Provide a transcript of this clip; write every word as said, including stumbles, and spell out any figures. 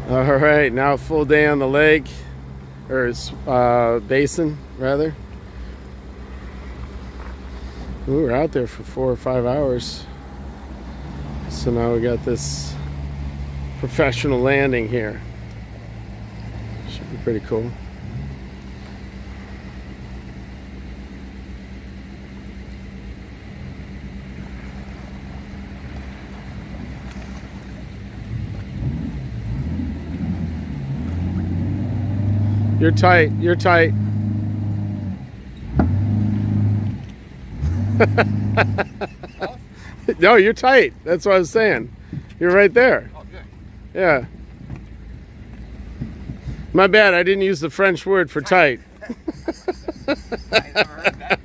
All right, now full day on the lake, or uh, basin, rather. We were out there for four or five hours. So now we got this professional landing here. Should be pretty cool. You're tight, you're tight. No, you're tight. That's what I was saying. You're right there. Oh, good. Yeah. My bad, I didn't use the French word for tight. I never heard that.